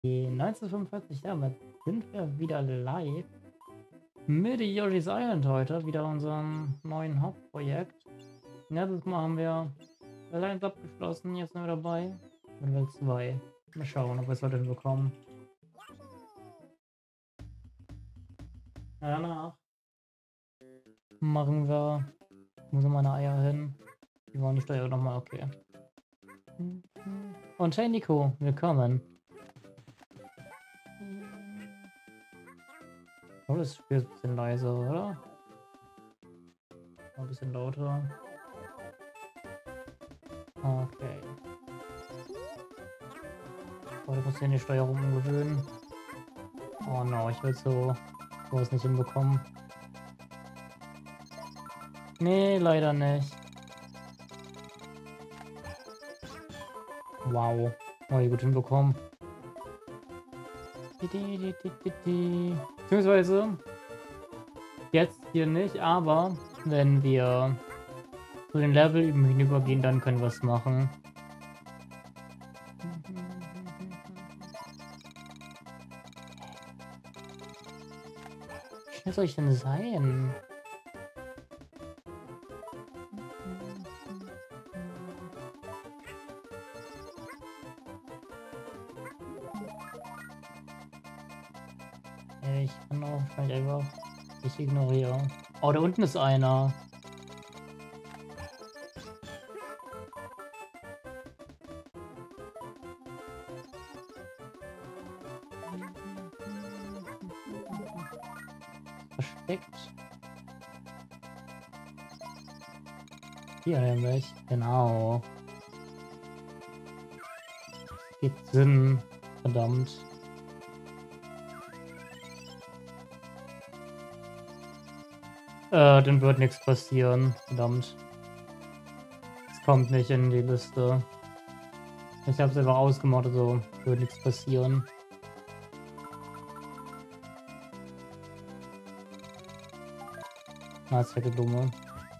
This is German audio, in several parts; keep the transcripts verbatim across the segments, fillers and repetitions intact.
Die neunzehnhundertfünfundvierzig, damit sind wir wieder live mit Yoshi's Island heute, wieder unserem neuen Hauptprojekt. Letztes Mal haben wir Welt eins abgeschlossen, jetzt sind wir dabei mit Welt zwei. Mal schauen, ob wir es heute hinbekommen. Danach machen wir, wo sind meine Eier hin? Die waren die Steuer nochmal, okay. Und hey Nico, willkommen. Oh, das Spiel ist ein bisschen leiser, oder? Ein bisschen lauter. Okay. Oh, du musst hier die Steuerung umgewöhnen. Oh no, ich will so sowas nicht hinbekommen. Nee, leider nicht. Wow. Oh, hier gut hinbekommen. Beziehungsweise jetzt hier nicht, aber wenn wir zu den Level hinübergehen, dann können wir es machen. Wie schnell soll ich denn sein? Ich kann auch wahrscheinlich einfach ich ignoriere. Oh, da unten ist einer. Versteckt. Hier nämlich. Genau. Gibt Sinn. Verdammt. Äh, dann wird nichts passieren. Verdammt. Es kommt nicht in die Liste. Ich habe es einfach ausgemacht, also wird nichts passieren. Na, ist fette Dumme.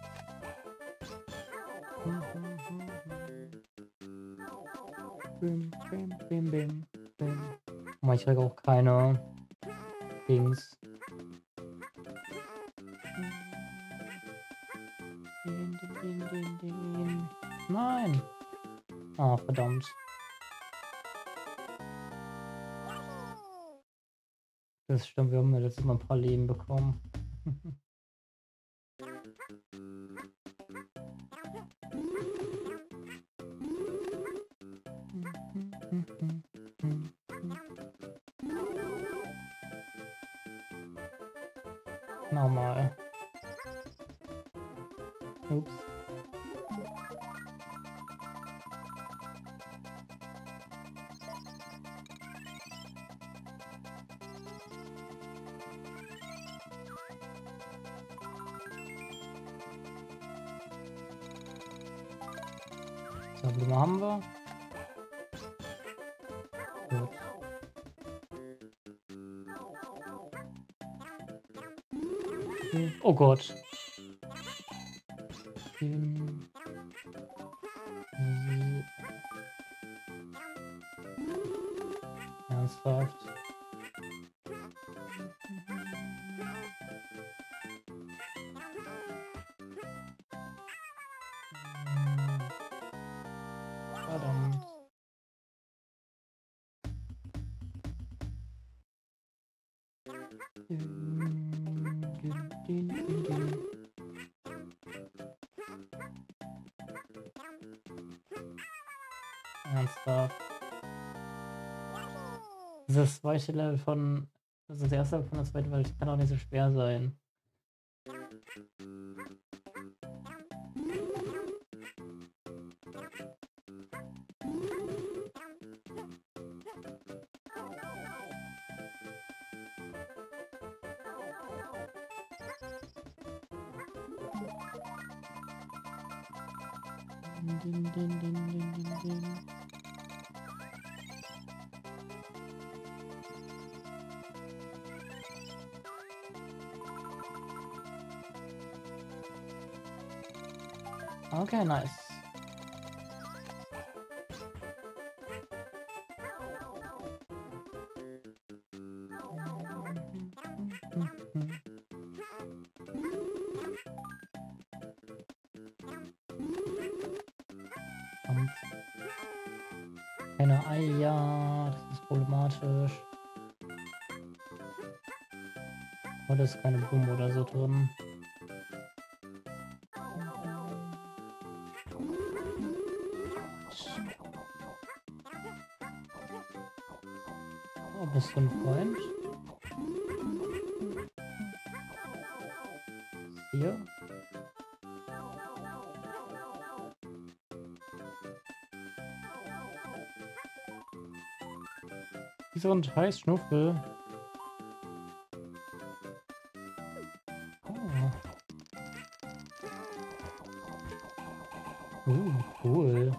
Bim, bim, bim, bim, bim. Oh, ich kriege auch keine Dings. Nein! Ah, verdammt. Das stimmt, wir haben ja letztes Mal ein paar Leben bekommen. Nochmal. Ups. So, Blume haben wir. Gut. Oh Gott. Hm. Ernsthaft. Verdammt. Ernsthaft. Das ist das zweite Level von. Das ist das erste Level von der zweiten Welt. Kann auch nicht so schwer sein. Din, din, din, din, din, din. Okay, nice. keine Eier. Das ist problematisch. Oh, da ist keine Blume oder so drin. Oh, bist du ein Freund? Hier? So ein scheiß Schnuffel. Oh. Uh, cool.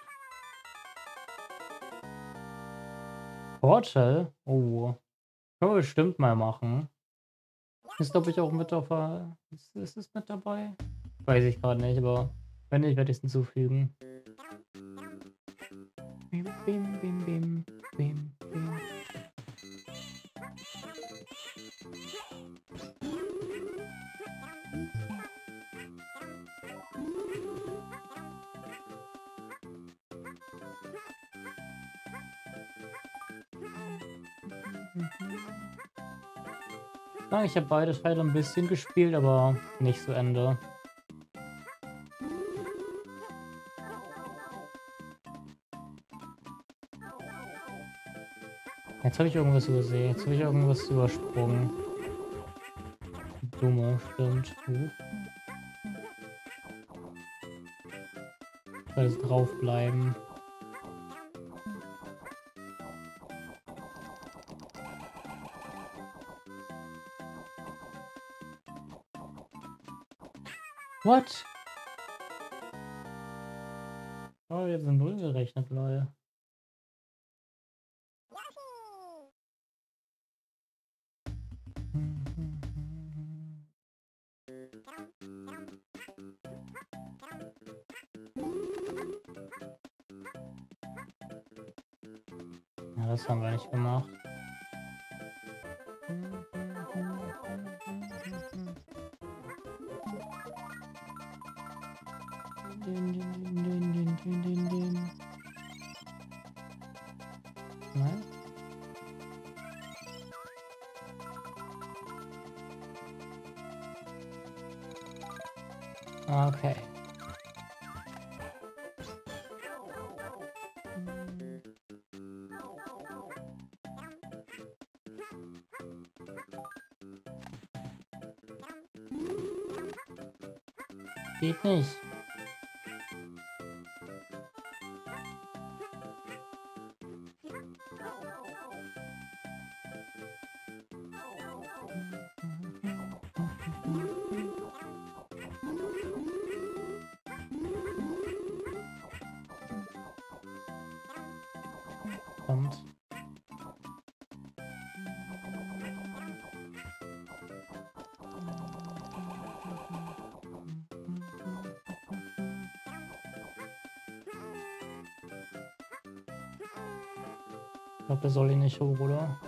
Portal? Oh. Können wir bestimmt mal machen. Ist, glaube ich, auch mit auf der... Ist, ist es mit dabei? Weiß ich gerade nicht, aber wenn nicht, werde ich es hinzufügen. Bim, bim, bim, bim, bim, bim. Ja, ich habe beide Teile ein bisschen gespielt, aber nicht zu Ende. Jetzt habe ich irgendwas übersehen. Jetzt habe ich irgendwas übersprungen. Blume, stimmt. Uh. Soll es draufbleiben. What? Oh, jetzt sind null gerechnet, Leute. Ja, das haben wir nicht gemacht. Din, din, din, din, din, din, din. Nein? Okay. Geht nicht. Kommt. Ich glaube, der soll ihn nicht hoch, oder?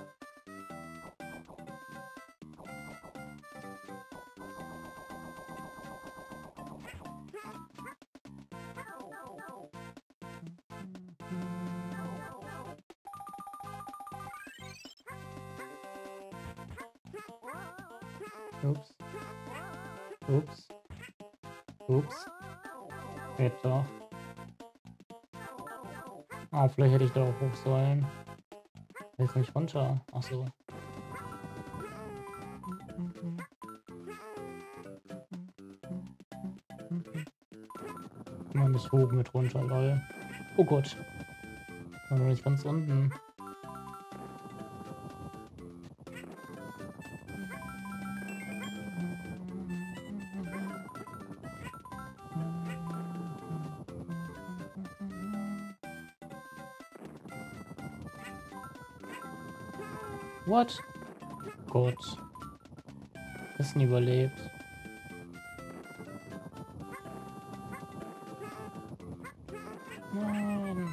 Ups. Ups. Ups. Geht doch. Ah, vielleicht hätte ich da auch hoch sollen. Jetzt nicht runter. Ach so. Immer nicht hoch mit runter, lol. Oh Gott. War noch nicht ganz unten. What? Gott. Ist nie überlebt. Nein.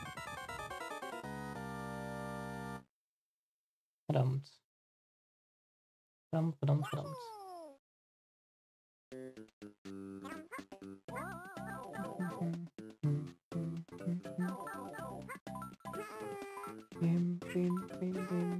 Verdammt. Verdammt, verdammt, verdammt. Bim, bim, bim, bim.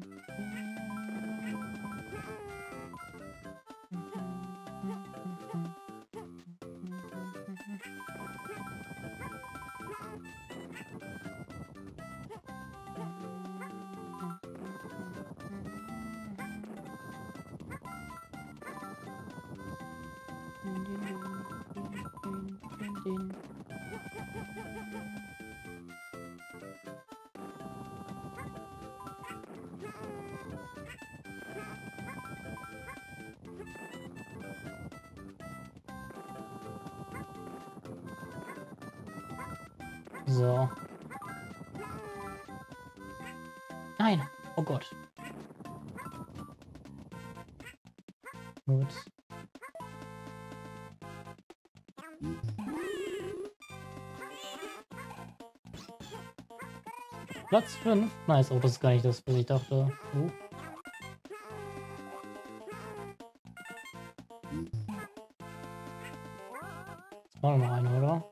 So. Nein! Oh Gott. Gut. Platz fünf. Nice. Oh, das ist gar nicht das, was ich dachte. Uh. Das war noch einer, oder?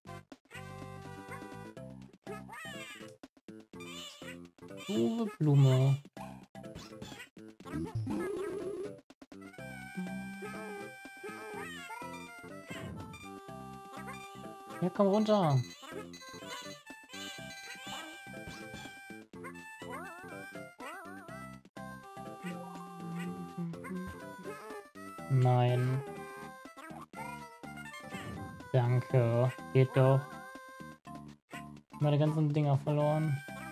Uwe Blume. Ja, komm runter. Nein. Danke. Geht doch. Meine ganzen Dinger verloren.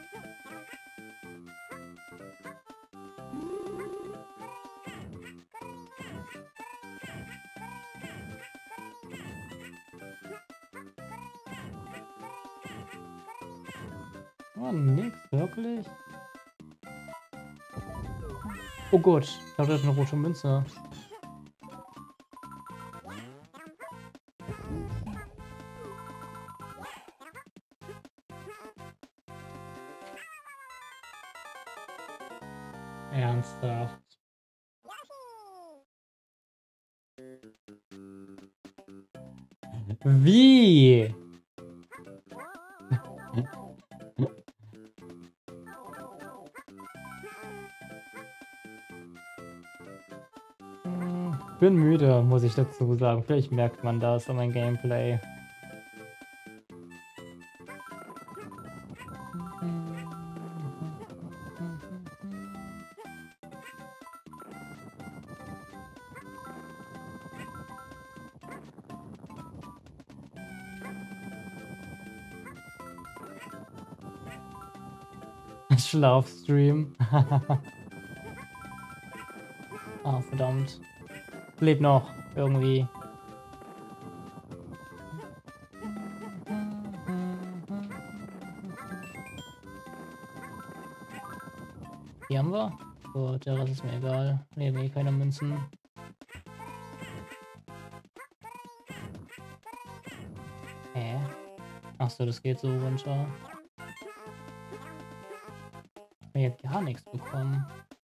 Oh, nix, wirklich? Oh Gott, ich glaube, das ist eine rote Münze. Ernsthaft. Wie? Ich bin müde, muss ich dazu sagen. Vielleicht merkt man das an meinem Gameplay. Schlafstream. Ah, verdammt. Lebt noch, irgendwie. Hier haben wir. Gut, der Rest ist mir egal. Leben eh keine Münzen. Hä? Achso, das geht so runter. Ich hab gar nichts bekommen.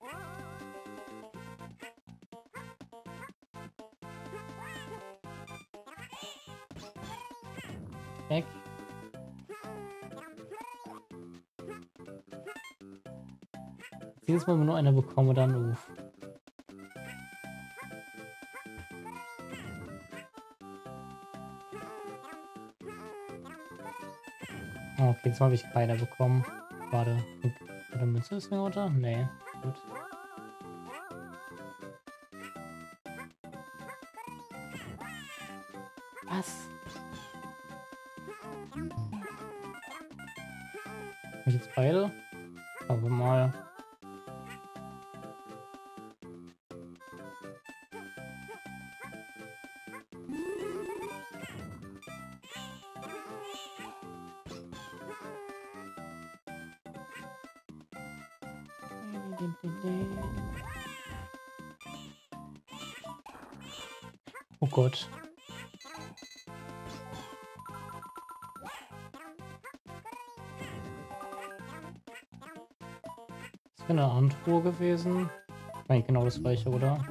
Weg. Jedes Mal, wenn nur einer bekomme, dann uff. Okay, jetzt habe ich keiner bekommen. Warte. Oder Münze ist mir runter? Nee. Gut. Was? Hab ich jetzt beide? Aber mal. Oh Gott. Das wäre eine Antruhe gewesen. Nein, genau das gleiche, oder?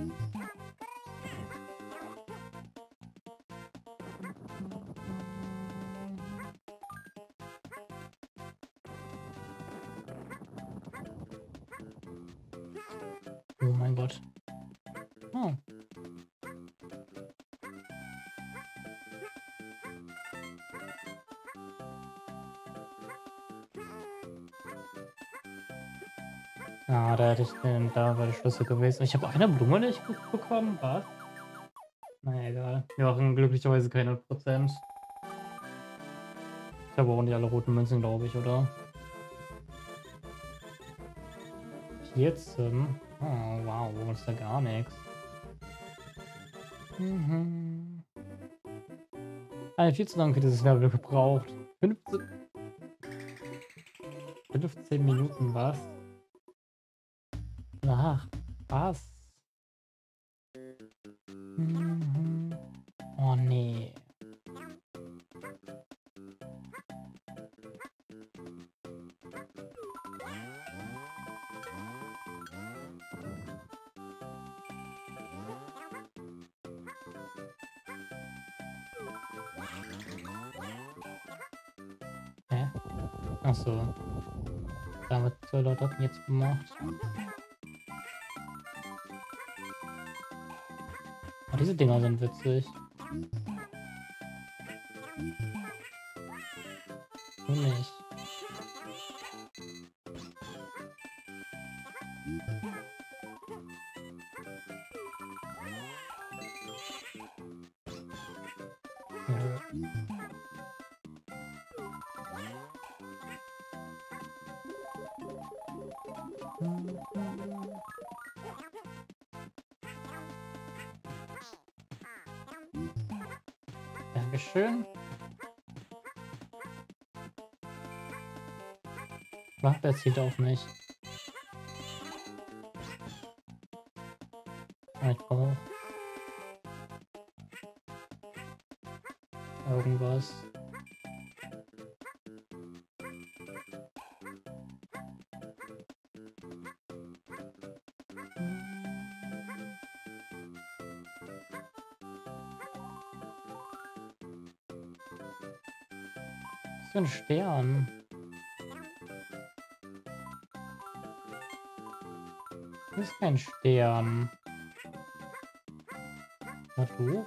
mein Gott. Oh. Ah, da hätte ich den, da war der Schlüssel gewesen. Ich habe eine Blume nicht be- bekommen, was? Na egal. Wir machen glücklicherweise keine Prozent. Ich habe auch nicht alle roten Münzen, glaube ich, oder? vierzehn. Oh, wow, das ist ja gar nichts. Mhm. Ah, viel zu lange für dieses Level gebraucht. fünfzehn, fünfzehn Minuten, was? Ach, was? Mhm. Oh nee. Hä? Ach so. Damit soll er das jetzt gemacht. Oh, diese Dinger sind witzig. Du nicht. Nö. Dankeschön. Was? Wer zielt auf mich? Ich brauche irgendwas. Was für ein Stern? Das ist kein Stern. Na du?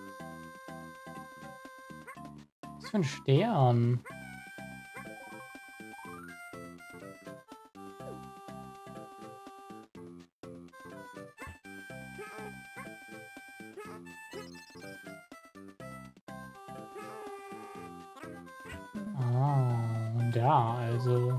Was für ein Stern? Ah, und ja, also.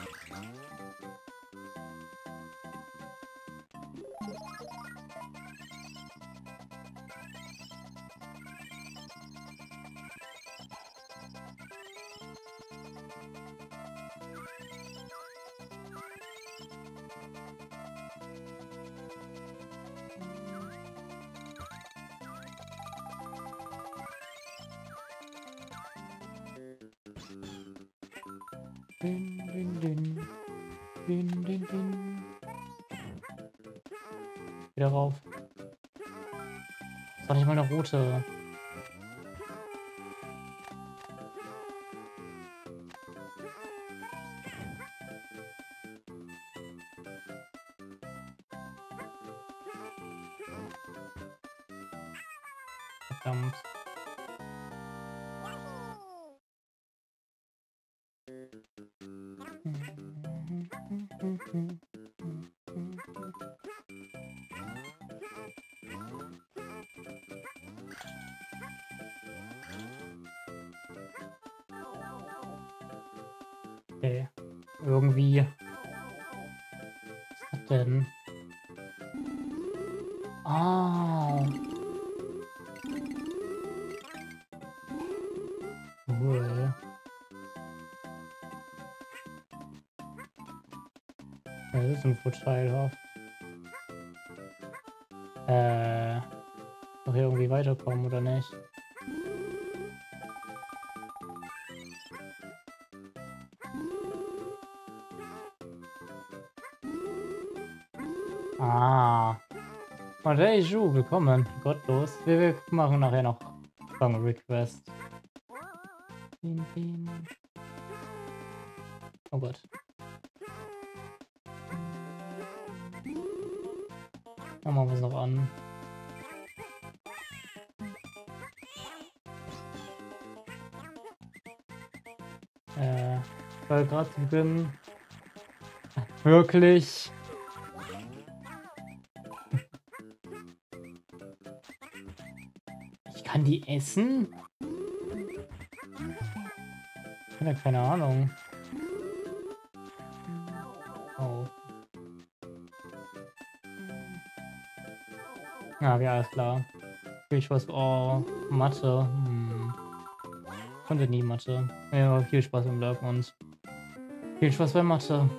Din, din, din. Din, din, din. Wieder rauf. Das war nicht mal eine rote. Verdammt. Okay. Irgendwie. Was ist das denn? Ah. Cool. Ja, das ist ein vorteilhaft. Äh. Noch hier irgendwie weiterkommen oder nicht? Ah. Und hey Ju, willkommen. Gottlos. Wir, wir machen nachher noch Song Request. Din, din. Oh Gott. Schauen wir uns noch an. Äh, weil gerade zu Beginn wirklich ich kann die essen? Ich habe ja keine Ahnung. Oh. Ja, ja, alles klar. Viel Spaß. Oh, Mathe. Hm. Konnte nie Mathe. Ja, viel Spaß im Lab und viel Spaß bei Mathe.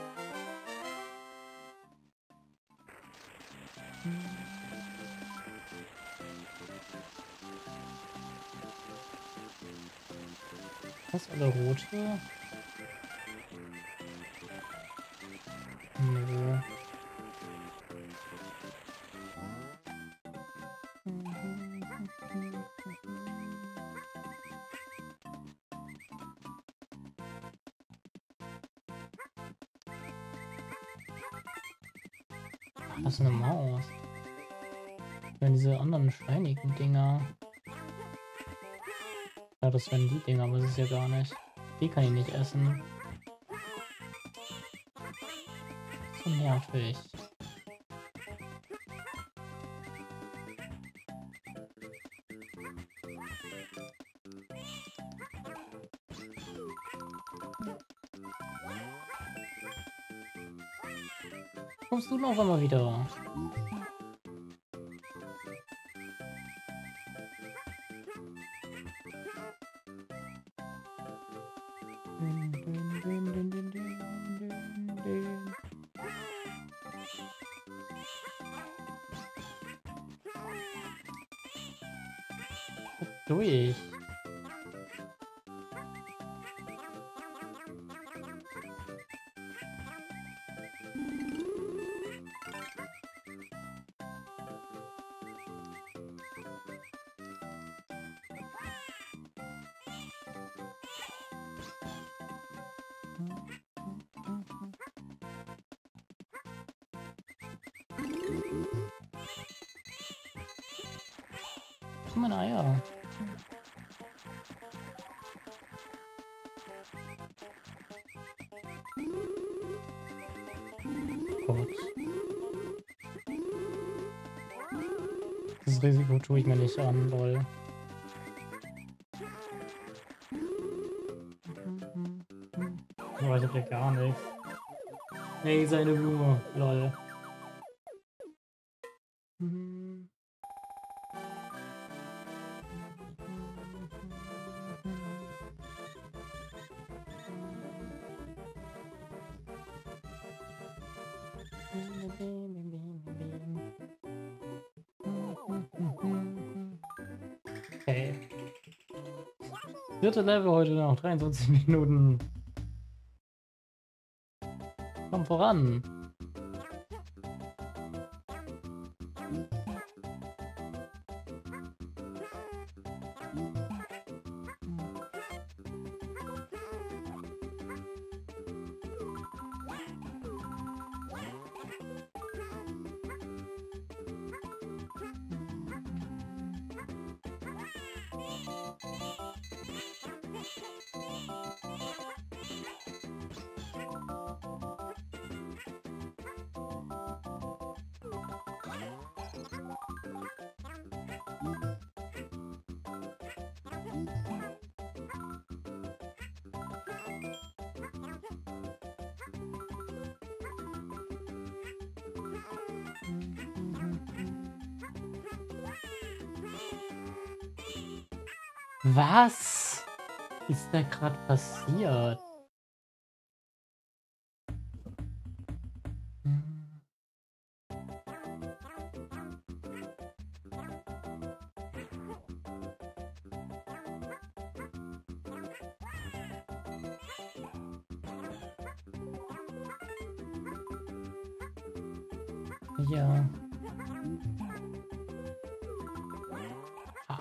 Was alle rote? Nö. Was ist eine Maus? Wenn diese anderen steinigen Dinger. Ja, das wären die Dinger, aber das ist ja gar nicht. Die kann ich nicht essen. So nervig. Kommst du noch einmal wieder? Durch. Meine Eier. Gott. Das Risiko tue ich mir nicht an, lol. Oh, ich hab ja gar nichts. Nee, seine Blume, lol. Okay. Vierte Level heute noch, dreiundzwanzig Minuten. Komm voran. Was ist da gerade passiert? Ja. Ah.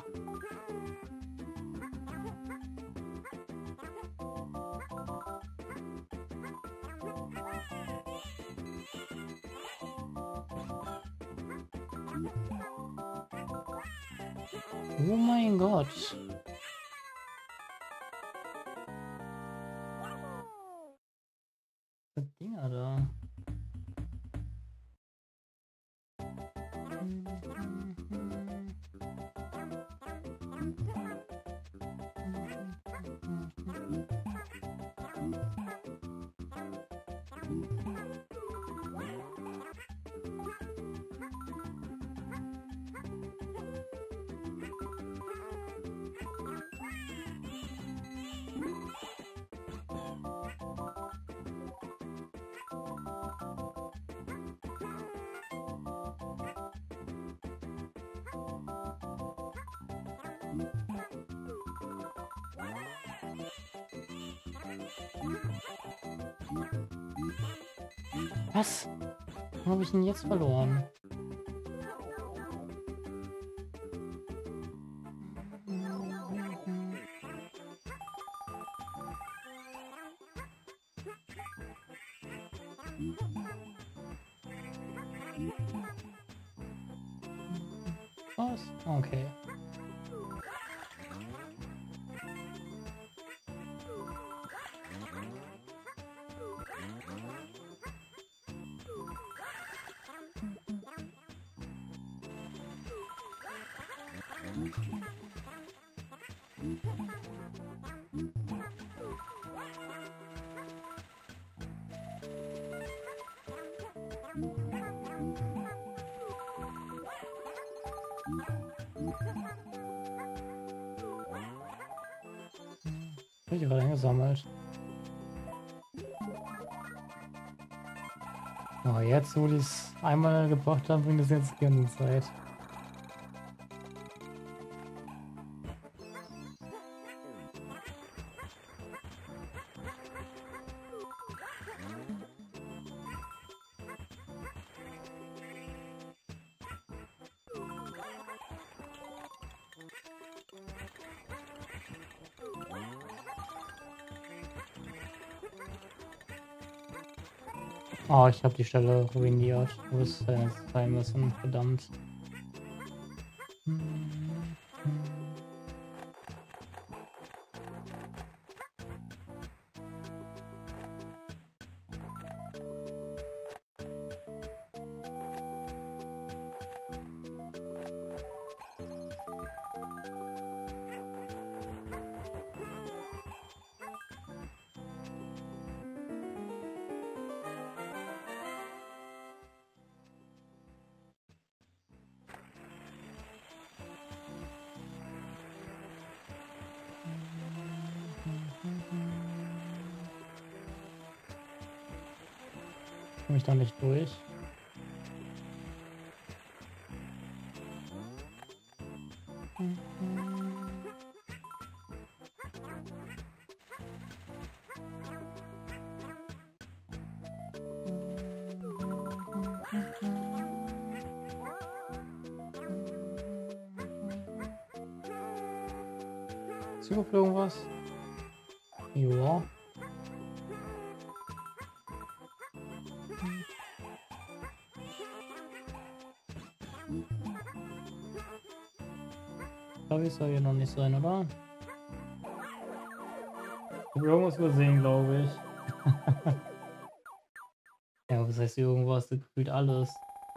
Oh mein Gott. Was Dinger da. Was? Wo habe ich ihn jetzt verloren? Was? Okay. Ich gerade eingesammelt. Aber jetzt, wo die es einmal gebracht haben, bringt es jetzt keine Zeit. Oh, ich habe die Stelle ruiniert. Wo es äh, sein müssen, verdammt. Komme ich da nicht durch? Ist überflogen was? Ja. Aber soll hier noch nicht sein, oder? Ich habe irgendwas übersehen, glaube ich. Ja, was heißt irgendwas? Das gefühlt alles.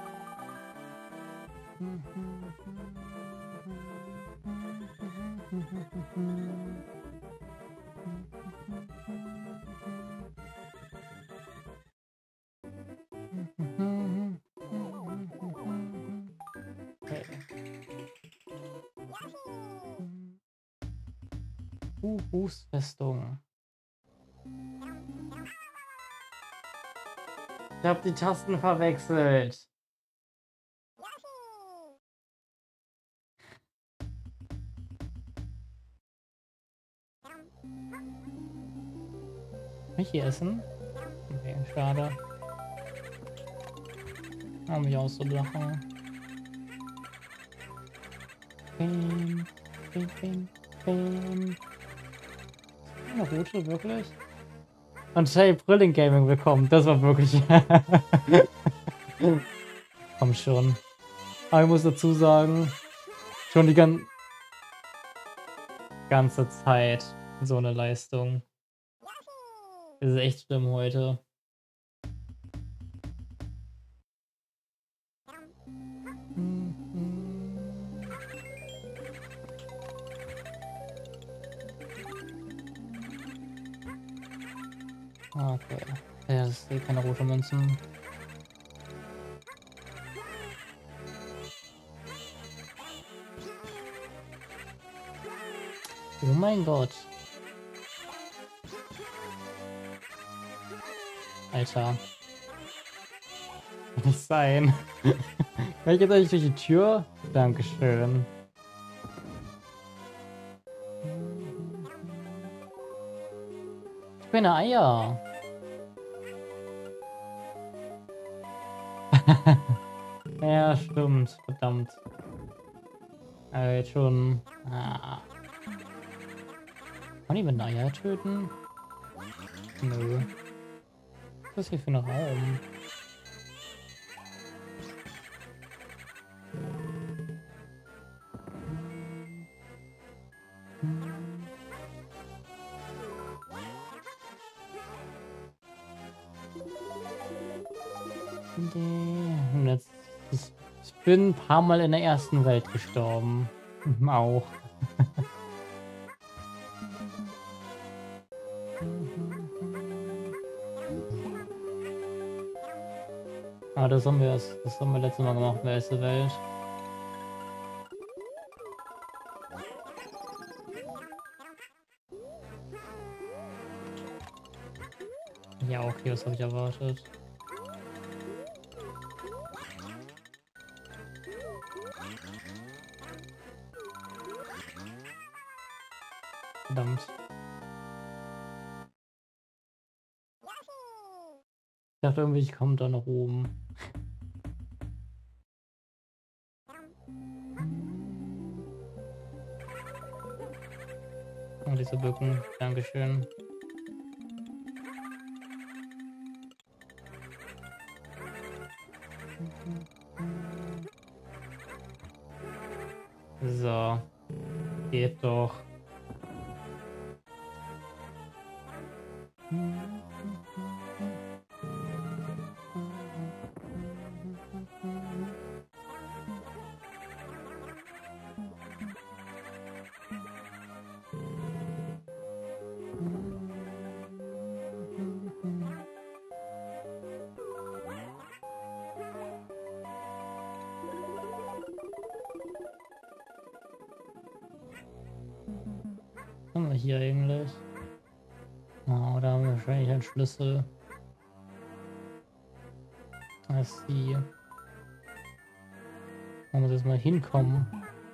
Fußfestung. Ich habe die Tasten verwechselt. Kann ich hier essen? Okay, schade. Hör mich auszulachen. Bing, bing, bing, bing. Eine Route, wirklich? Und hey, Brilling Gaming willkommen. Das war wirklich. Komm schon. Aber ich muss dazu sagen, schon die ganzen. ganze Zeit so eine Leistung. Das ist echt schlimm heute. Okay. Ja, das ist eh keine rote Münzen. Oh mein Gott. Alter. Kann nicht sein. Kann ich jetzt eigentlich durch die Tür? Dankeschön. Ich bin Eier. Ja, stimmt. Verdammt. Aber jetzt schon. Ah. Kann ich mit Eier töten? Nö. Was ist hier für ein Raum? Und jetzt, ich bin ein paar Mal in der ersten Welt gestorben. Auch. Ah, das haben wir erst, das haben wir letztes Mal gemacht in der ersten Welt. Ja, okay, was habe ich erwartet? Verdammt. Ich dachte irgendwie, ich komme da nach oben. Oh, diese Bücken. Dankeschön. So. Geht doch. Was haben wir hier eigentlich? Oh, da haben wir wahrscheinlich einen Schlüssel. Das ist die. Da muss jetzt mal hinkommen.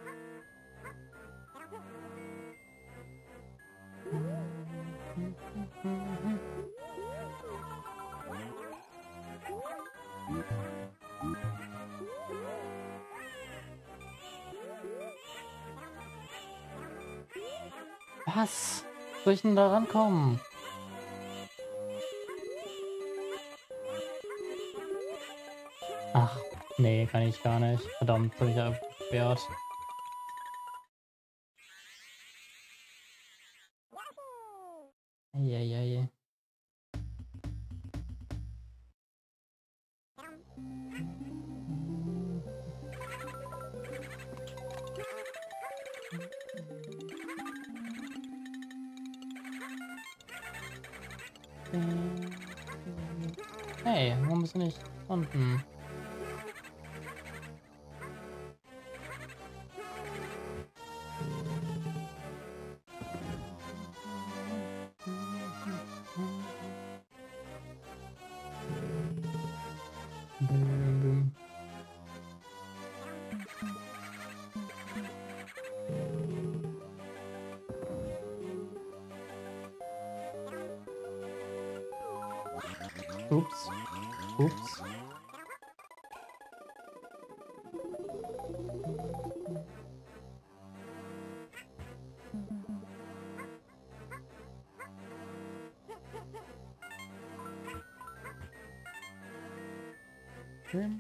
Was? Soll ich denn da rankommen? Ach, nee, kann ich gar nicht. Verdammt, hab ich ja gesperrt. Eieiei. Hey, warum bist du nicht unten? Ups. Ups. Schön.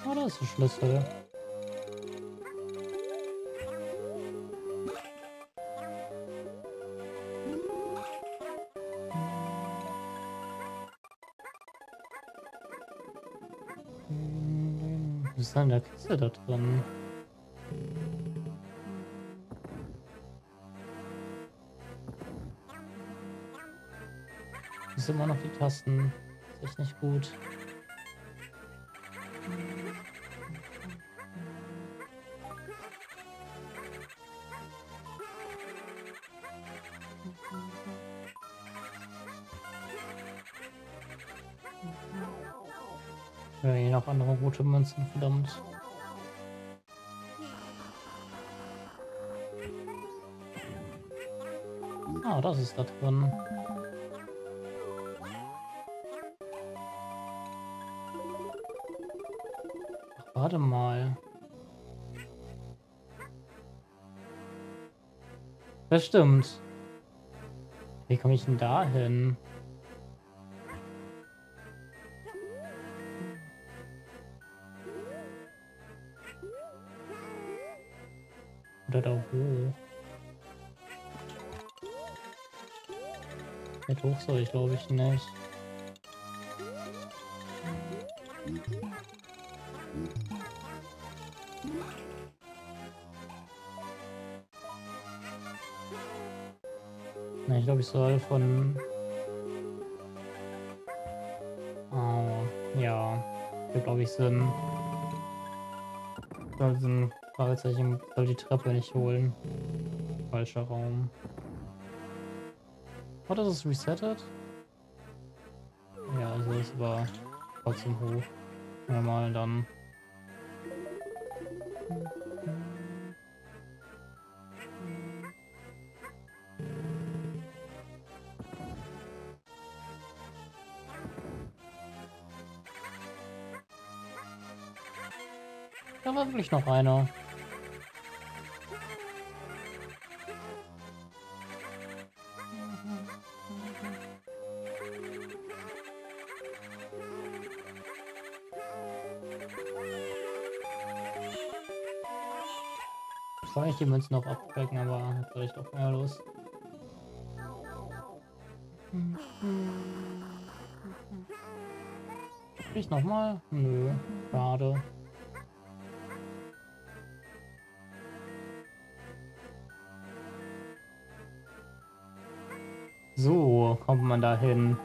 Oh, da ist der Schlüssel. Was ist denn in der Kiste da drin? Das sind immer noch die Tasten. Das ist echt nicht gut. Ja, je nach andere rote Münzen, verdammt. Ah, das ist da drin. Ach, warte mal. Das stimmt. Wie komme ich denn da hin? Oder da hoch? Nicht hoch soll ich, glaube ich, nicht. Ne, ich glaube, ich soll von... Oh, ja. Hier, glaube ich, sind... Soll so ein Fragezeichen, soll die Treppe nicht holen. Falscher Raum. Oh, das ist resettet? Ja, also es war trotzdem hoch. Normal dann. Da war wirklich noch einer. Soll ich die Münzen noch abdecken, aber hat vielleicht auch mehr los. Ich noch mal? Nö, schade. So kommt man da hin.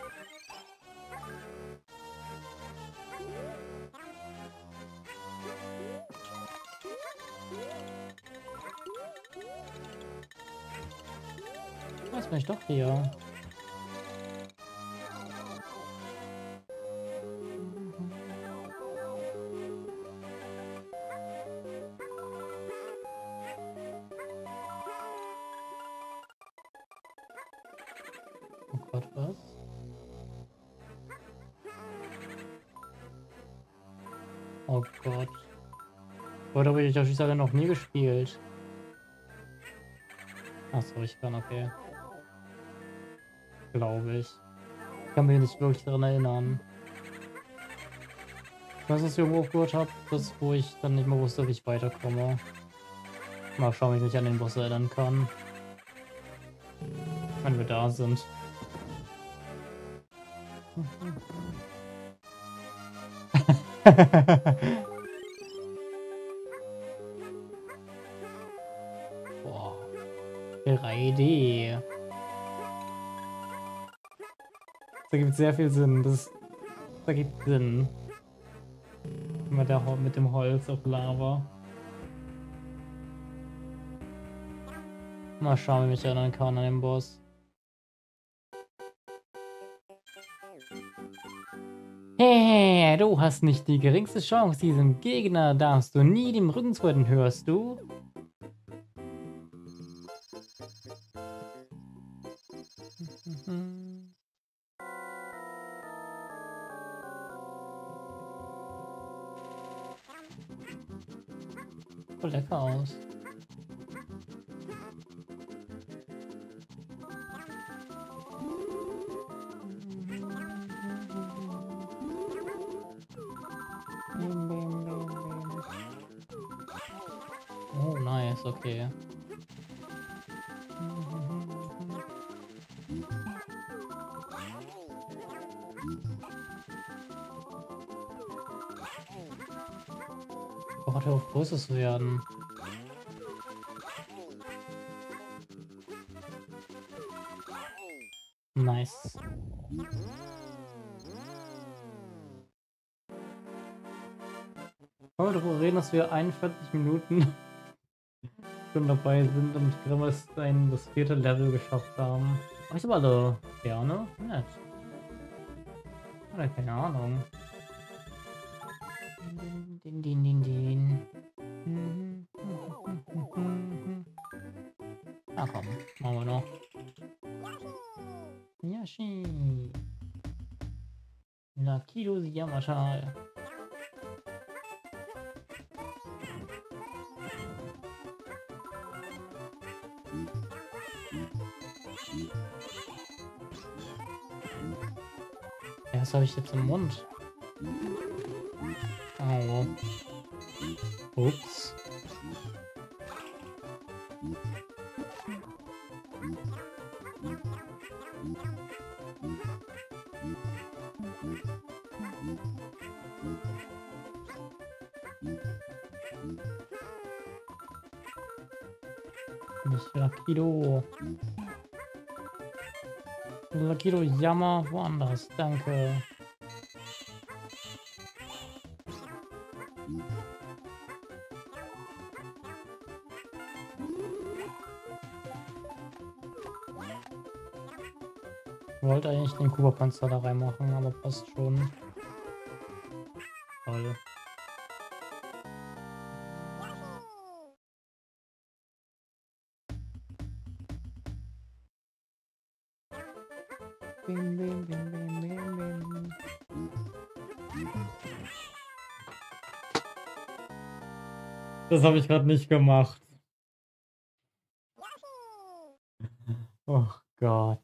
Jetzt bin ich doch hier. Oh Gott, was? Oh Gott. Heute habe ich die Sache noch nie gespielt. Achso, ich kann, okay. Glaube ich. Ich kann mich nicht wirklich daran erinnern. Ich weiß, dass ich irgendwo aufgehört habe, das ist, wo ich dann nicht mehr wusste, wie ich weiterkomme. Mal schauen, wie ich mich an den Boss erinnern kann. Wenn wir da sind. Boah. drei D. Das ergibt sehr viel Sinn. Das, das ergibt Sinn. Mit, der, mit dem Holz auf Lava. Mal schauen, wie ich mich erinnern kann an den Boss. Hey, du hast nicht die geringste Chance, diesem Gegner darfst du nie dem Rücken zuwenden, hörst du? Voll lecker aus. Bim, bim. ist okay. Oh, hör auf Großes werden. Nice. Wollen wir darüber reden, dass wir einundvierzig Minuten schon dabei sind und gerade ein das vierte Level geschafft haben. Mach ich aber alle gerne? Nett. Oder keine Ahnung. Din, din, din, din. Na komm, machen wir noch. Yashi. Lakido Yamata. Ja, was habe ich jetzt im Mund? Oh. Ups. Nicht Lakido. Lakido Yama woanders. Danke. Ich wollte eigentlich den Kuba-Panzer da reinmachen, aber passt schon. Toll. Bim, bim, bim, bim, bim, bim. Das habe ich gerade nicht gemacht. Oh Gott.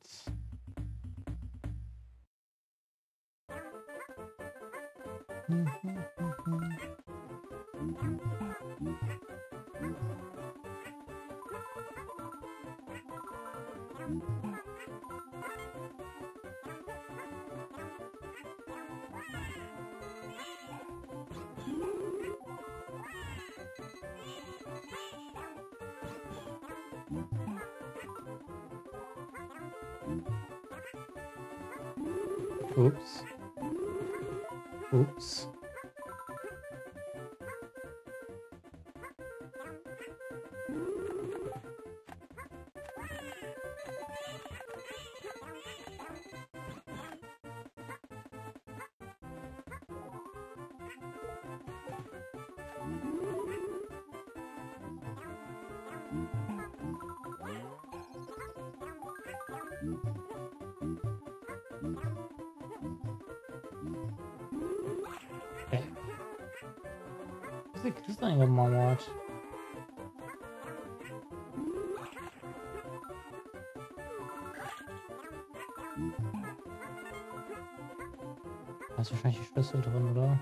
Ups. Ups. Okay. Diese Kiste eingemauert. Da ist wahrscheinlich die Schlüssel drin, oder?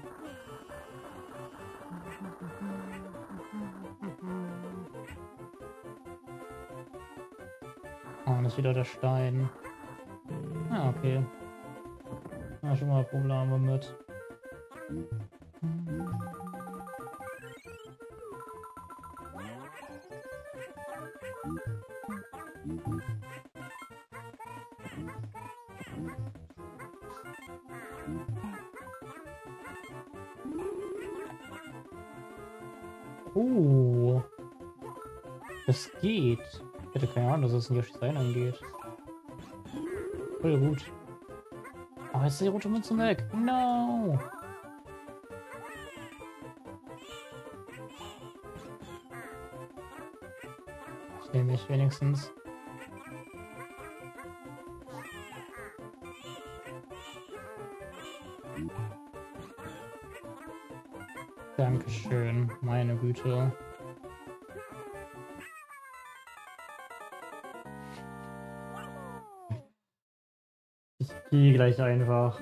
Oh, das ist wieder der Stein. Ah, okay. Ja, schon mal Probleme mit. Oh, das geht. Ich hätte keine Ahnung, dass es in Yoshi's Island geht. Voll gut. Oh, jetzt ist die rote Münze weg. No! Ich nehme mich wenigstens. Dankeschön, meine Güte. Ich gehe gleich einfach.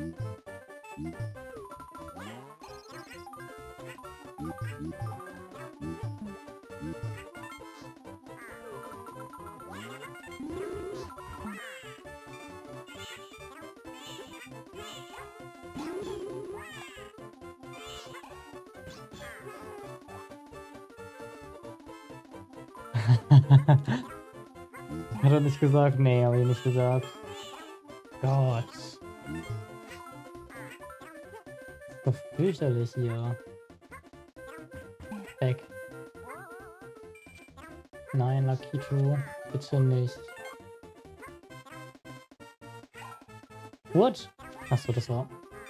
Hat er nicht gesagt? Nee, habe ich nicht gesagt. Gott. Ist doch fürchterlich hier. Weg. Nein, Lakitu, bitte nicht. What? Achso, das war...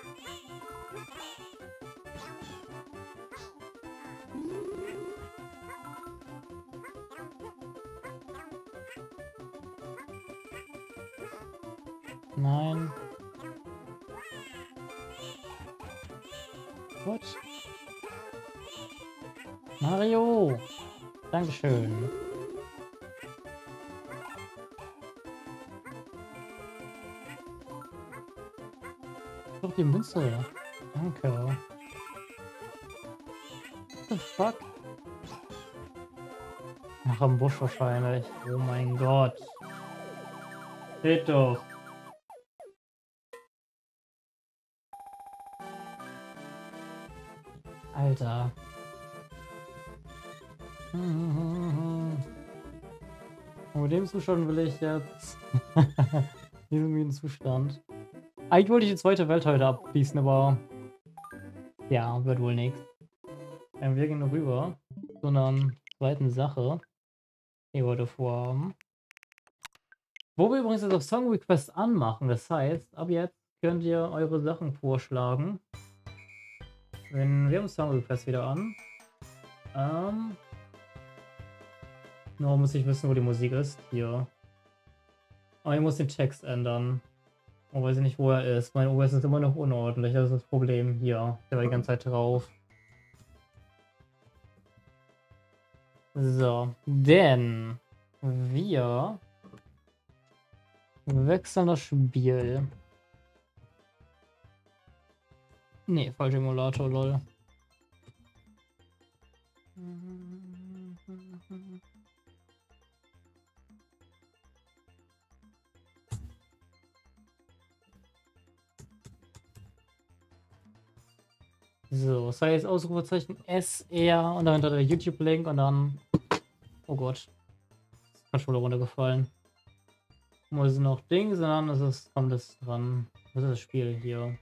Nein. What? Mario! Dankeschön. Doch die Münze. Danke. What the fuck? Ach, am Busch wahrscheinlich. Oh mein Gott. Steht doch. Alter. Und mit dem Zustand will ich jetzt diesen müden Zustand. Eigentlich wollte ich die zweite Welt heute abschließen, aber ja, wird wohl nichts. Wir gehen rüber zu einer zweiten Sache, die wir heute vorhaben. Wo wir übrigens jetzt auf Song Request anmachen, das heißt, ab jetzt könnt ihr eure Sachen vorschlagen. Wenn wir haben Song Request wieder an. Ähm. Nur muss ich wissen, wo die Musik ist. Hier. Aber ich muss den Text ändern. Ich weiß nicht, wo er ist. Mein O S ist immer noch unordentlich. Das ist das Problem hier. Der war die ganze Zeit drauf. So. Denn wir wechseln das Spiel. Nee, falscher Emulator, lol. So, das heißt Ausrufezeichen S R und dahinter der YouTube-Link und dann... Oh Gott. Ist Controller runtergefallen. Muss noch Ding, sondern es ist, kommt es dran. Das ist das Spiel hier.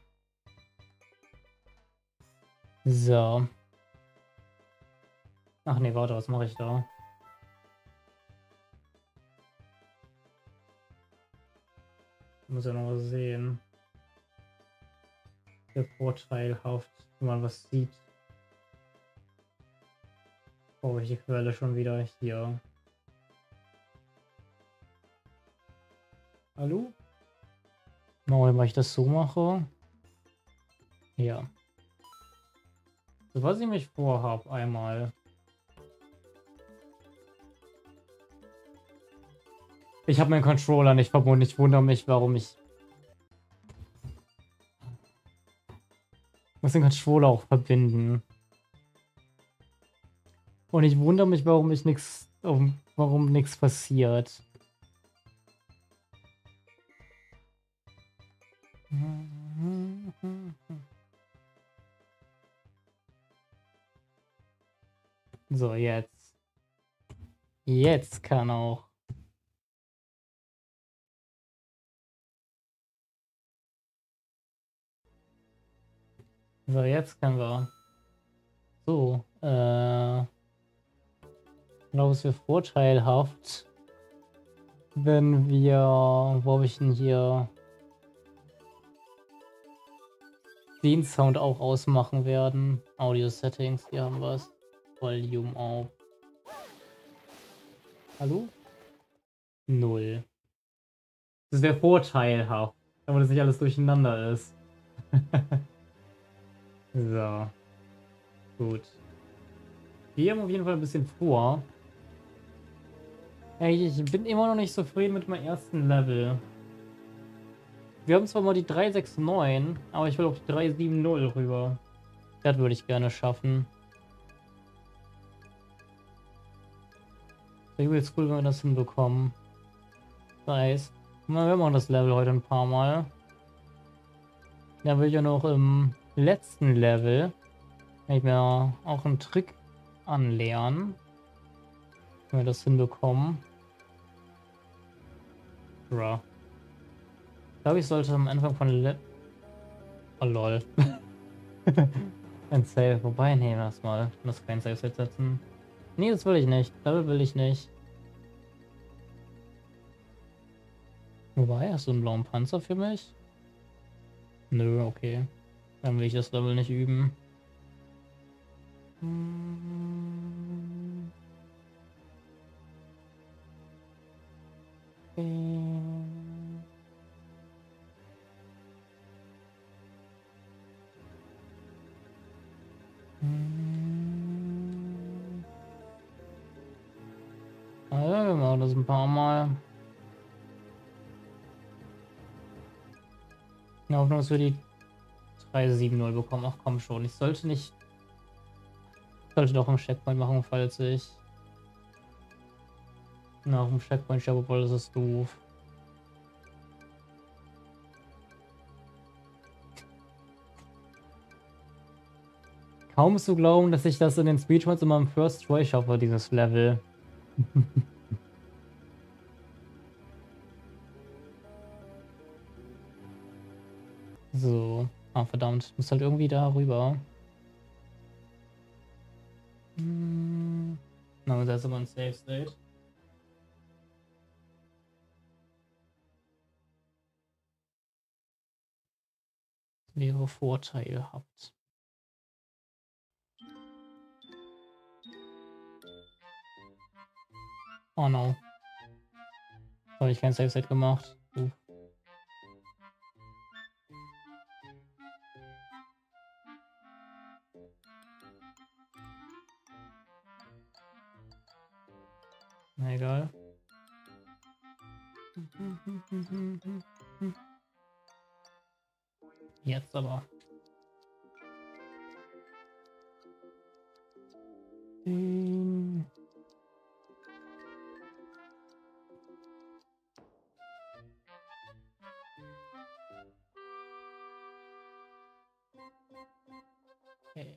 So. Ach nee, warte, was mache ich da? Ich muss ja noch was sehen. Sehr vorteilhaft, wenn man was sieht. Oh, ich die Quelle schon wieder hier. Hallo? Warum ich das so mache? Ja. So, was ich mich vorhabe, einmal. Ich habe meinen Controller nicht verbunden. Ich wundere mich, warum ich... Ich muss den Controller auch verbinden. Und ich wundere mich, warum ich nichts... Warum nichts passiert. So, jetzt. Jetzt kann auch. So, jetzt können wir. So, äh. Ich glaube, es wäre vorteilhaft, wenn wir. Wo habe ich denn hier? Den Sound auch ausmachen werden. Audio Settings, hier haben wir es. Volume auf. Hallo? Null. Das wäre vorteilhaft, aber das nicht alles durcheinander ist. So. Gut. Wir haben auf jeden Fall ein bisschen vor. Ich bin immer noch nicht zufrieden mit meinem ersten Level. Wir haben zwar mal die drei sechs neun, aber ich will auf die drei sieben null rüber. Das würde ich gerne schaffen. Wäre jetzt cool, wenn wir das hinbekommen. Das heißt, wir machen das Level heute ein paar Mal. Da will ich ja noch im letzten Level kann ich mir auch einen Trick anlernen. Wenn wir das hinbekommen. Bra. Ich glaube, ich sollte am Anfang von Le Oh lol. Ein Save. Wobei, nee, lass mal. Ich muss kein Save setzen. Nee, das will ich nicht. Level will ich nicht. Wobei, hast du einen blauen Panzer für mich? Nö, okay. Dann will ich das Level nicht üben. Hm. Okay. Hm. Ah ja, wir machen das ein paar Mal. In der Hoffnung, dass wir die drei sieben null bekommen. Ach komm schon, ich sollte nicht... Ich sollte doch einen Checkpoint machen, falls ich... nach dem Checkpoint sterbe, obwohl das ist doof. Kaum zu glauben, dass ich das in den Speedruns immer im First Try schaffe, dieses Level. So. Ah, verdammt. Muss halt irgendwie da rüber. Hm. Na, das ist aber ein Safe State. Wäre vorteilhaft. Oh no. Habe ich kein Safe State gemacht. Uh. Na egal. Jetzt aber. Hm. Okay.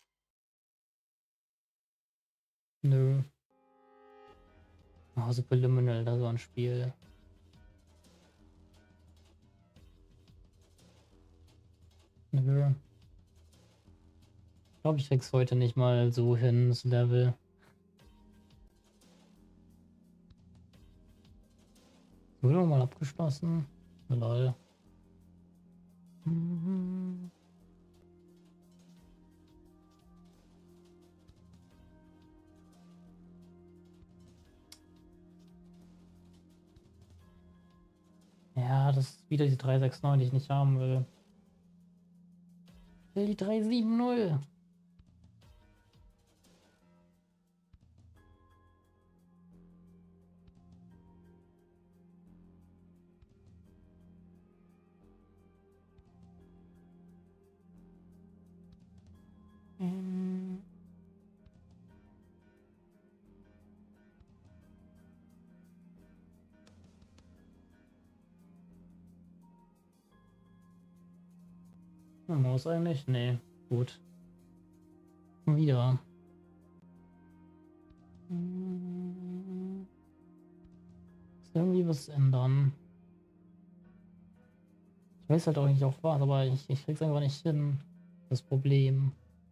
Nö. Oh, Subliminal, da so ein Spiel. Nö. Ich glaube, ich krieg's heute nicht mal so hin, das Level. Wurde mal abgeschlossen. Lol. Mhm. Ja, das ist wieder die drei sechs neun, die ich nicht haben will. Ich will die drei sieben null. Ähm. Muss eigentlich? Nee. Gut. Wieder. Hm. Muss irgendwie was ändern. Ich weiß halt auch nicht auf was, aber ich, ich krieg's einfach nicht hin. Das Problem.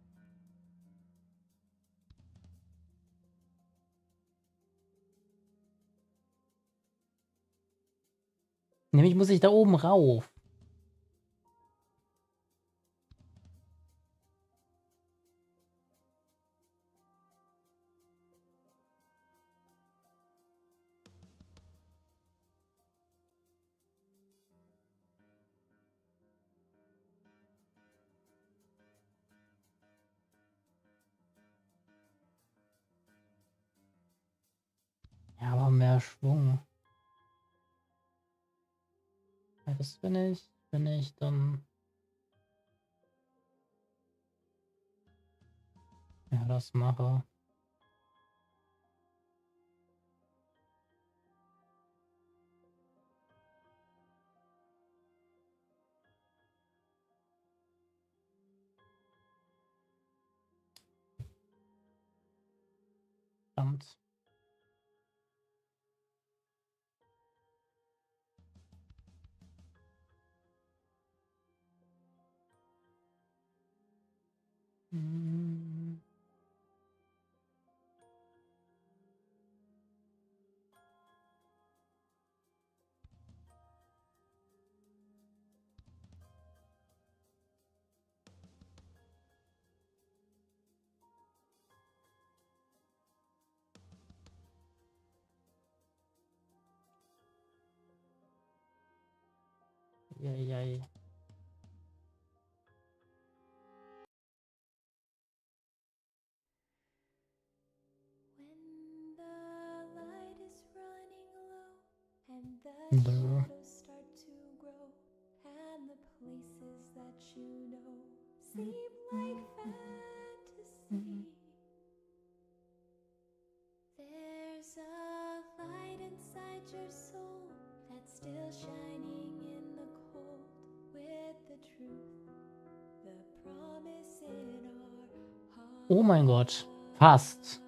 Nämlich muss ich da oben rauf. Ja, aber mehr Schwung. Ja, das bin ich. Wenn ich dann. Ja, das mache. Verdammt. Hm. Eieiei. The Nö. shadows start to grow, and the places that you know seem like fantasy. There's a light inside your soul that's still shining in the cold, with the truth, the promise in our heart. Oh mein Gott. Fast.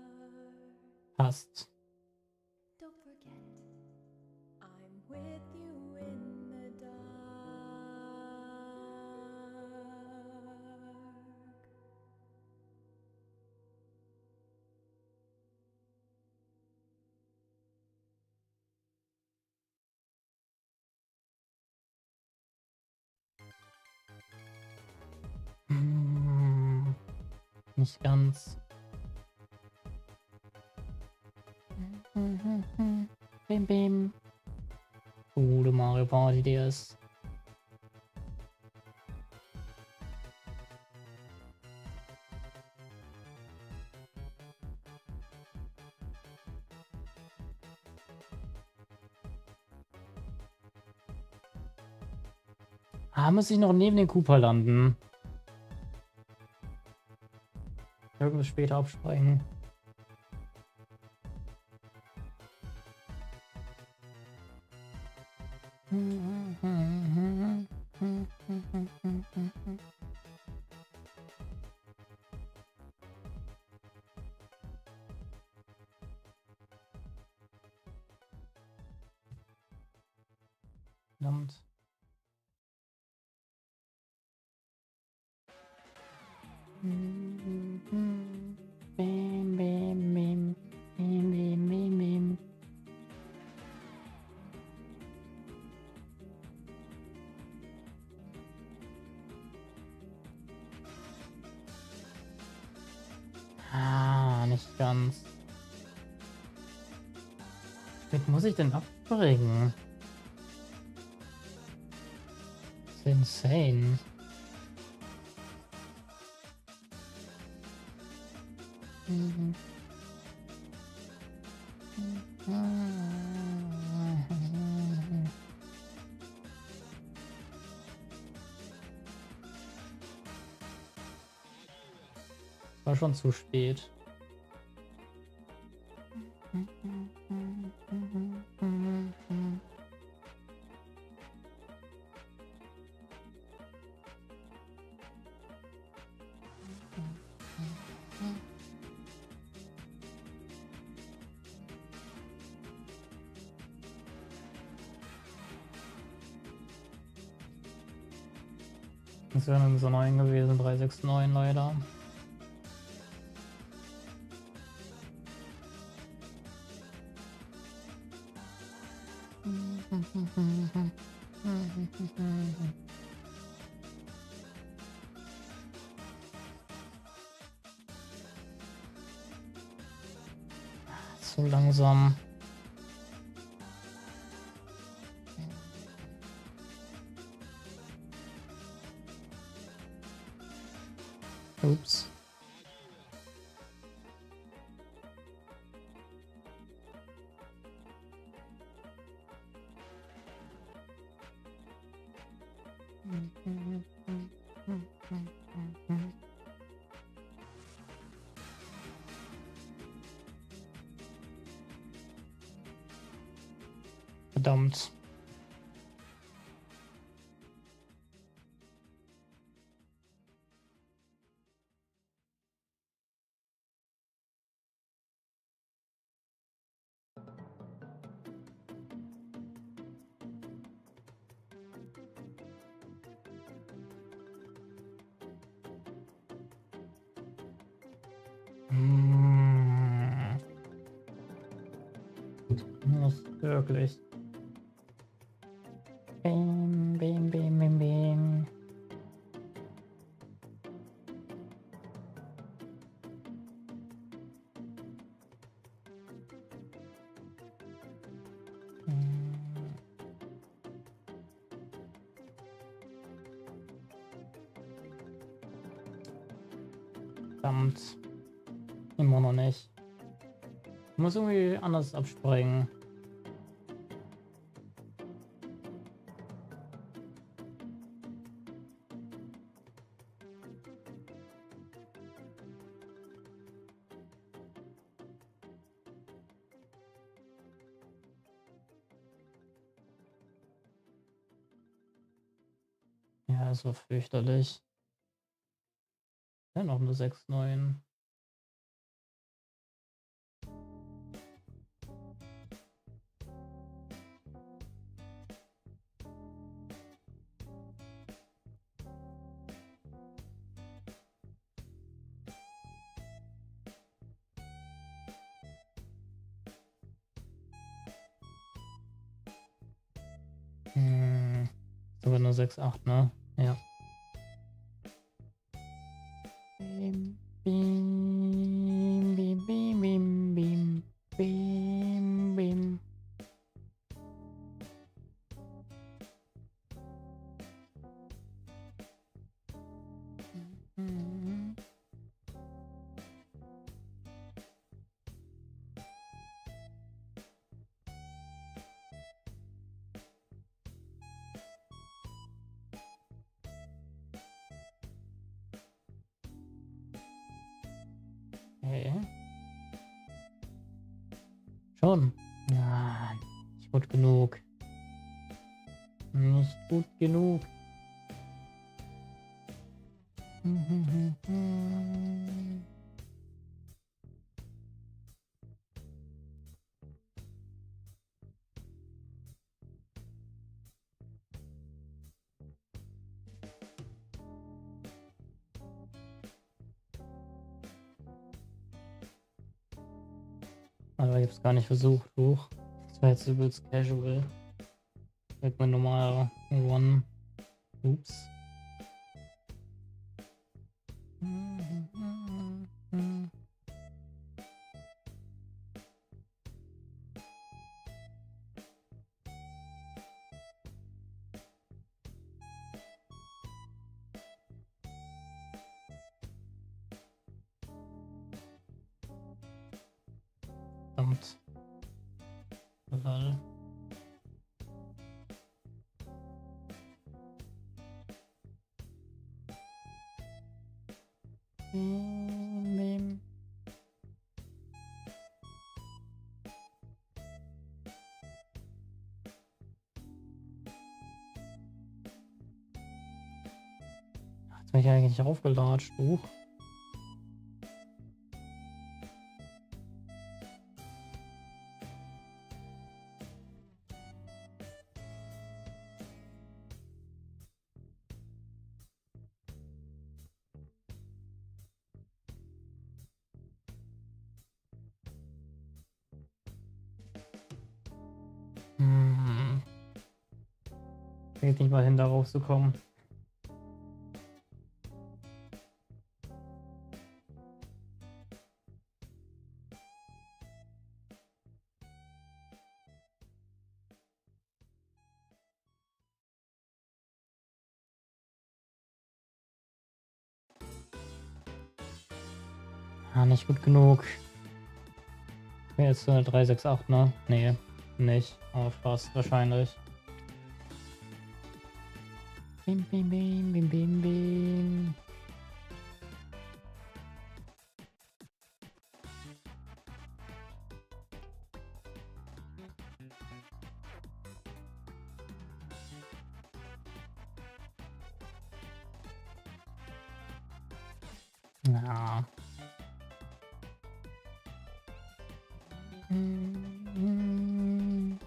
Fast. Don't forget, I'm with you in the dark. Hm. Nicht ganz. Bim, bim. Gute Mario Party D S. Ah, muss ich noch neben den Cooper landen? Irgendwas später abspringen. Verdammt. Bim, bim, bim. Bim, bim, bim, bim. Ah, nicht ganz. Wie spät muss ich denn abbringen? Das ist insane. Mhm. War schon zu spät. Das wäre dann so neun gewesen, drei sechs neun leider. Zu langsam. Ups. Verdammt. Nicht wirklich. Bim, bim, bim, bim, bim. Verdammt. Immer noch nicht. Ich muss irgendwie anders abspringen. Ja, das war fürchterlich. Ja, noch eine sechs neun. Hm, sogar nur sechs acht, ne? Ja. Bim, bim, bim, bim, bim, bim, bim, bim. Mhm. Okay. Schon. Nein, nicht gut genug. Nicht gut genug. Aber ich hab's gar nicht versucht. Huch. Das war jetzt übelst casual. Mit mein normaler One. Ups. Verdammt. Lol. Bim, bim. Jetzt bin ich eigentlich aufgelatscht. Huch. Hm. Geht nicht mal hin, da rauszukommen. Ah, nicht gut genug. Ich bin jetzt eine drei sechs acht, ne? Nee, nicht. Aber fast wahrscheinlich. Bim, bim, bim, bim, bim, bim. Na. Mhm.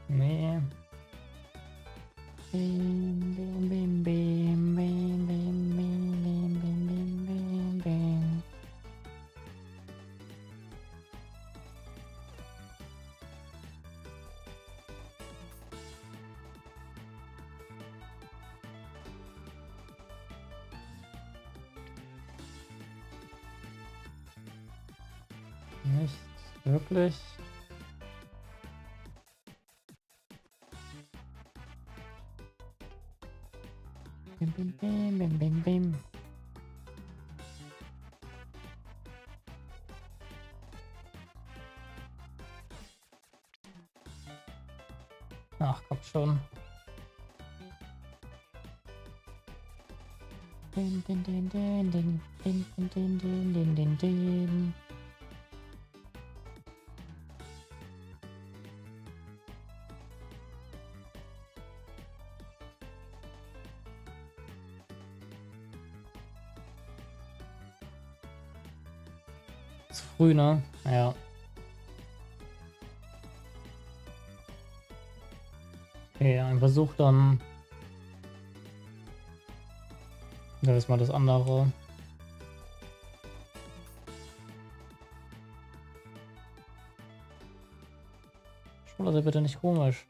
Nee. Bim, bim, bim, bim, bim, bim, bim, bim, bim, bim, bim. Nicht wirklich. Bim, bim, bim, bim, bim, bim. Ach, komm schon. Din, din, din, din, din, din, din, din, din, din, din, din. Zu früh, ne? Ja. Okay, ein Versuch dann. Das ist mal das andere. Schon, also bitte nicht komisch.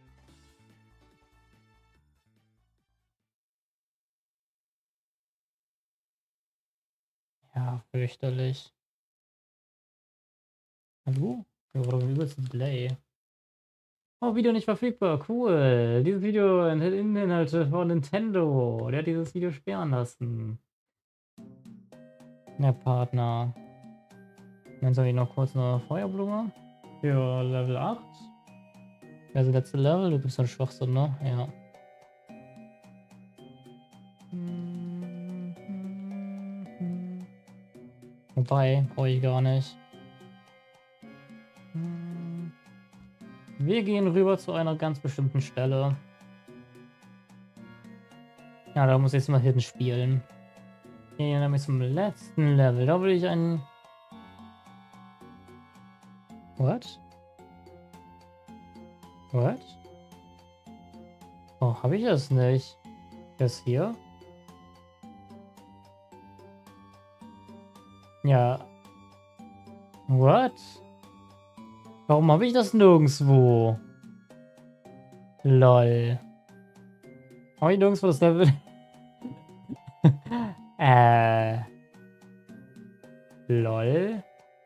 Ja, fürchterlich. Hallo? Ja, oder übelst ein Delay. Oh, Video nicht verfügbar. Cool. Dieses Video enthält Inhalte von Nintendo. Der hat dieses Video sperren lassen. Der Partner. Dann soll ich noch kurz eine Feuerblume. Für Level acht. Also letzte Level. Du bist ein Schwachsinn, ne? Ja. Wobei, brauche ich gar nicht. Wir gehen rüber zu einer ganz bestimmten Stelle. Ja, da muss ich jetzt mal hinten spielen. Gehen nämlich zum letzten Level. Da will ich einen... What? What? Oh, habe ich das nicht? Das hier? Ja. What? Warum habe ich das nirgendwo? Lol. Habe ich nirgendwo das Level? äh. Lol.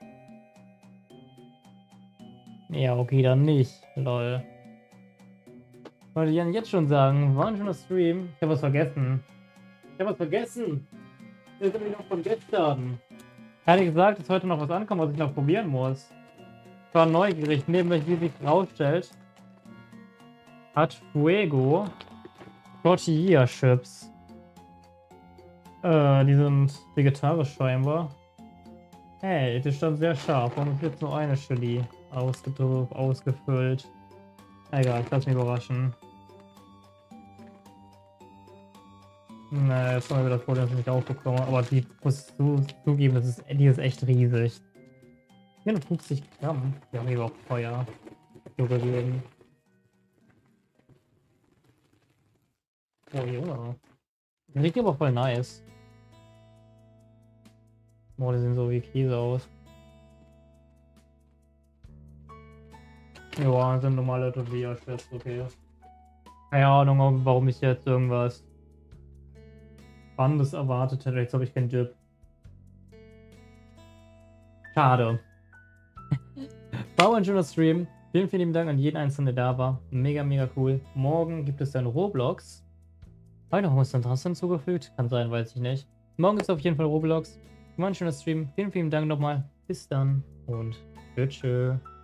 Ja, okay, dann nicht. Lol. Wollte ich jetzt schon sagen, war ein schöner Stream. Ich habe was vergessen. Ich habe was vergessen. Das ist nämlich noch von gestern. Hatte ich gesagt, dass heute noch was ankommt, was ich noch probieren muss. Ich war neugierig, neben wie sich rausstellt, hat Fuego Tortilla Chips. Äh, die sind vegetarisch scheinbar. Hey, die stand sehr scharf und es wird nur eine Chili ausgedrückt, ausgefüllt. Egal, ich lass mich überraschen. Na, jetzt haben wir wieder das Problem, dass ich nicht aufbekomme, aber die muss zu, zugeben, das ist, die ist echt riesig. vierundfünfzig Gramm. Die haben hier auch Feuer gegeben. Oh Junge. Die riecht aber voll nice. Boah, die sehen so wie Käse aus. Ja, sind normale Tortilla-Chips, okay. Keine Ahnung, warum ich jetzt irgendwas Spannendes erwartet hätte. Jetzt habe ich keinen Dip. Schade. War ein schöner Stream. Vielen, vielen Dank an jeden Einzelnen, der da war. Mega, mega cool. Morgen gibt es dann Roblox. Heute noch was anderes hinzugefügt. Kann sein, weiß ich nicht. Morgen ist auf jeden Fall Roblox. War ein schöner Stream. Vielen, vielen Dank nochmal. Bis dann und tschüss.